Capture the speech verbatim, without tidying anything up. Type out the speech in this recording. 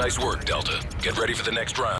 Nice work, Delta. Get ready for the next round.